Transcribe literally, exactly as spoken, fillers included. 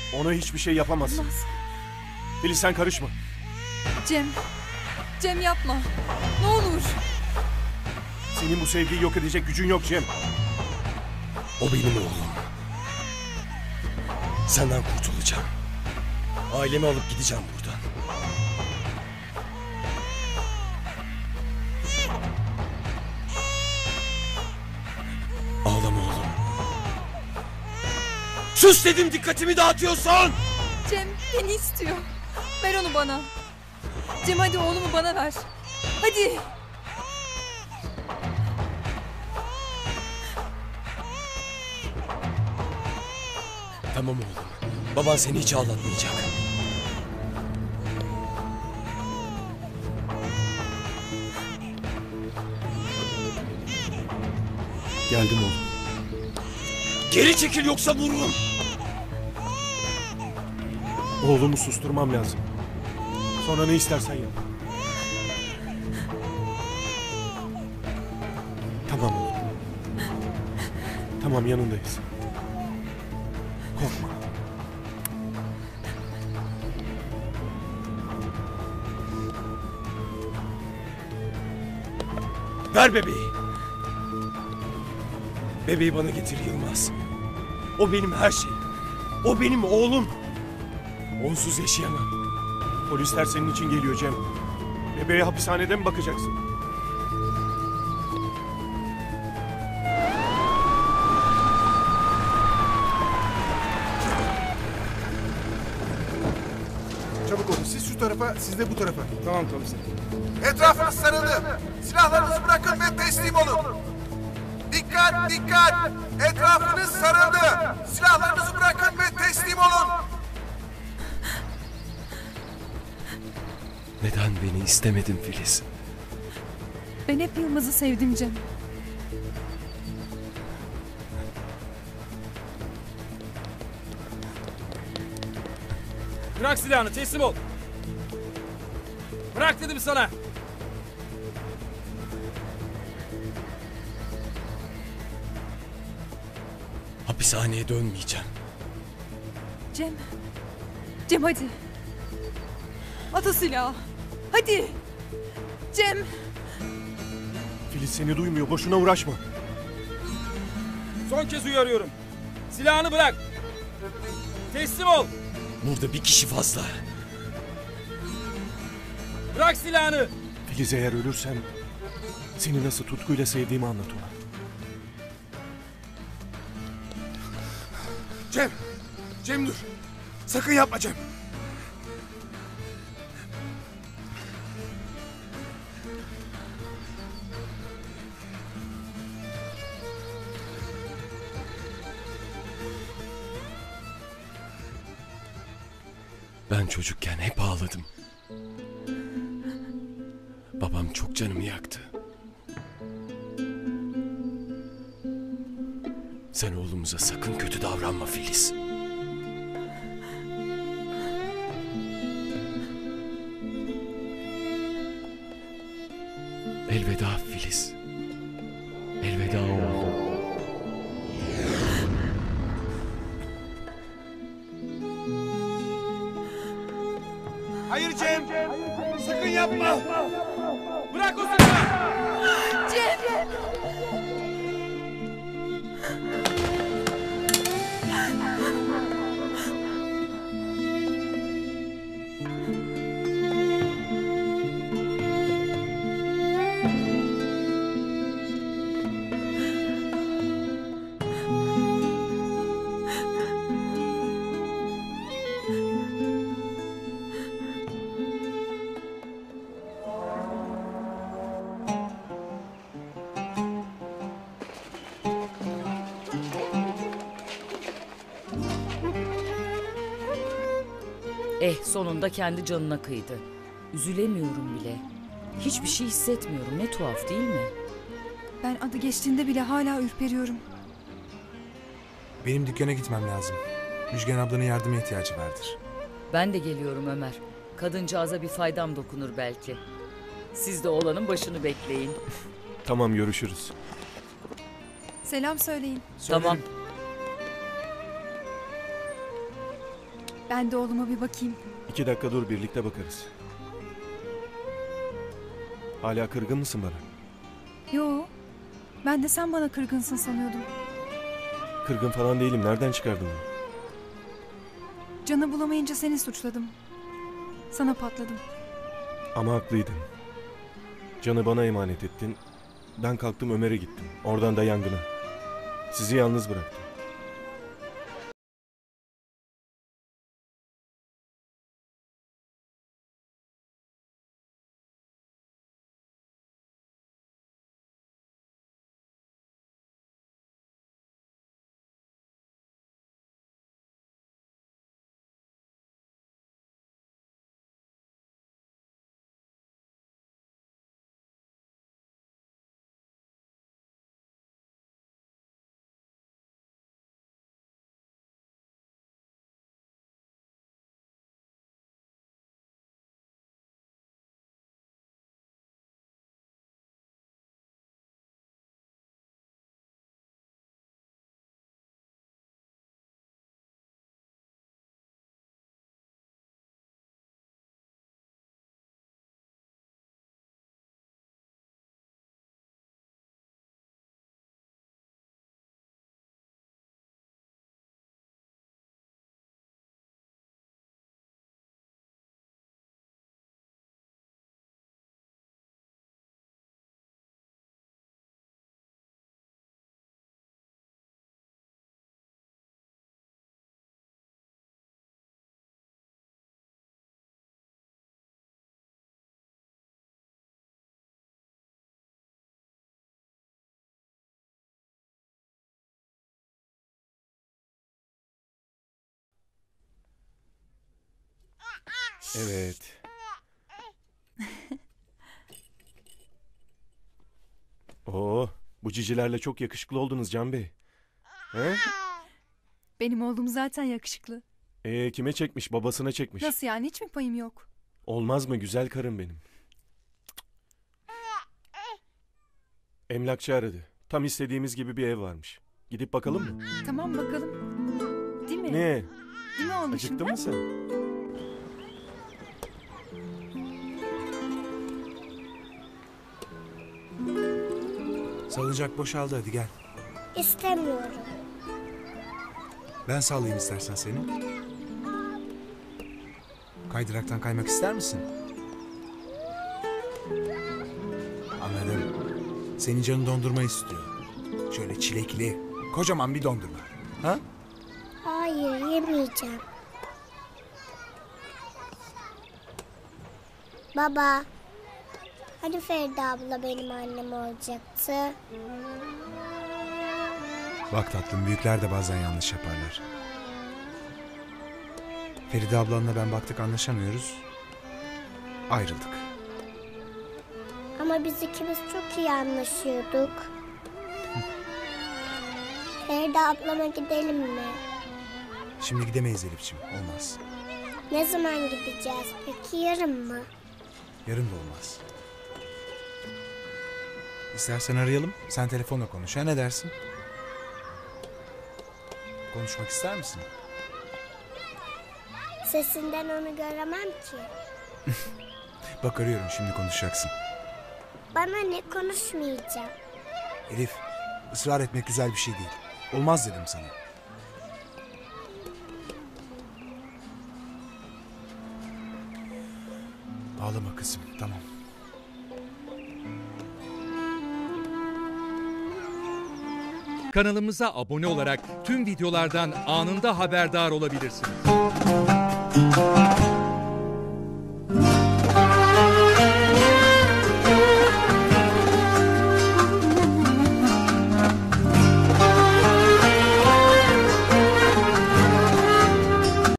Ona hiçbir şey yapamazsın. Olmaz. Filiz sen karışma. Cem. Cem yapma. Ne olur. Senin bu sevgiyi yok edecek gücün yok Cem. O benim oğlum. Senden kurtulacağım. Ailemi alıp gideceğim buradan. Ağlama oğlum. Sus dedim, dikkatimi dağıtıyorsun. Cem beni istiyor. Ver onu bana. Cem hadi oğlumu bana ver. Hadi. Tamam oğlum. Baban seni hiç ağlatmayacak. Geldim oğlum. Geri çekil yoksa vururum. Oğlumu susturmam lazım. Sonra ne istersen yap. Tamam oğlum. Tamam yanındayız. Korkma. Ver bebeği. Bebeği bana getir Yılmaz. O benim her şeyim. O benim oğlum. Onsuz yaşayamam. Polisler senin için geliyor Cem. Bebeğe hapishanede mi bakacaksın? Çabuk olun. Siz şu tarafa, siz de bu tarafa. Tamam komiserim. Etrafınız sarıldı. Silahlarınızı bırakın ve teslim olun. Dikkat, dikkat. Etrafınız sarıldı. Silahlarınızı bırakın ve teslim olun. Neden beni istemedin Filiz? Ben hep Yılmaz'ı sevdim Cem. Bırak silahını, teslim ol. Bırak dedim sana. Hapishaneye dönmeyeceğim. Cem. Cem hadi. At o silahı. Hadi. Cem. Filiz seni duymuyor. Boşuna uğraşma. Son kez uyarıyorum. Silahını bırak. Teslim ol. Burada bir kişi fazla. Bırak silahını. Filiz eğer ölürsen seni nasıl tutkuyla sevdiğimi anlat ona. Cem. Cem dur. Sakın yapma Cem. Ben çocukken hep ağladım. Babam çok canımı yaktı. Sen oğlumuza sakın kötü davranma Filiz. Elveda Filiz. Elveda oğlum. Hayır Cem. Sakın yapma. Bırak o silahı. Cem. Eh sonunda kendi canına kıydı. Üzülemiyorum bile. Hiçbir şey hissetmiyorum. Ne tuhaf değil mi? Ben adı geçtiğinde bile hala ürperiyorum. Benim dükkana gitmem lazım. Müjgan ablanın yardıma ihtiyacı vardır. Ben de geliyorum Ömer. Kadıncağıza bir faydam dokunur belki. Siz de oğlanın başını bekleyin. Tamam görüşürüz. Selam söyleyin. Tamam. Ben de oğluma bir bakayım. İki dakika dur, birlikte bakarız. Hala kırgın mısın bana? Yo. Ben de sen bana kırgınsın sanıyordum. Kırgın falan değilim. Nereden çıkardın bunu? Can'ı bulamayınca seni suçladım. Sana patladım. Ama haklıydın. Can'ı bana emanet ettin. Ben kalktım Ömer'e gittim. Oradan da yangına. Sizi yalnız bıraktım. Evet. Oo, bu cicilerle çok yakışıklı oldunuz Can Bey. He? Benim oğlum zaten yakışıklı. Ee, kime çekmiş? Babasına çekmiş. Nasıl yani, hiç mi payım yok? Olmaz mı güzel karım benim? Emlakçı aradı. Tam istediğimiz gibi bir ev varmış. Gidip bakalım mı? Tamam bakalım. Değil mi? Ne? Değil mi oğlum? Acıktın mı sen? Salıncak boşaldı, hadi gel. İstemiyorum. Ben sallayayım istersen seni. Kaydıraktan kaymak ister misin? Anladım. Senin canın dondurma istiyor. Şöyle çilekli, kocaman bir dondurma. Ha? Hayır, yemeyeceğim. Baba, hani Feride abla benim annem olacaktı? Bak tatlım, büyükler de bazen yanlış yaparlar. Feride ablanla ben baktık anlaşamıyoruz. Ayrıldık. Ama biz ikimiz çok iyi anlaşıyorduk. Feride ablama gidelim mi? Şimdi gidemeyiz Elif'ciğim, olmaz. Ne zaman gideceğiz? Peki yarın mı? Yarın da olmaz. İstersen arayalım, sen telefonla konuş. Ha, ne dersin? Konuşmak ister misin? Sesinden onu göremem ki. Bak arıyorum, şimdi konuşacaksın. Bana ne, konuşmayacağım. Elif, ısrar etmek güzel bir şey değil. Olmaz dedim sana. Ağlama kızım, tamam. Kanalımıza abone olarak tüm videolardan anında haberdar olabilirsiniz.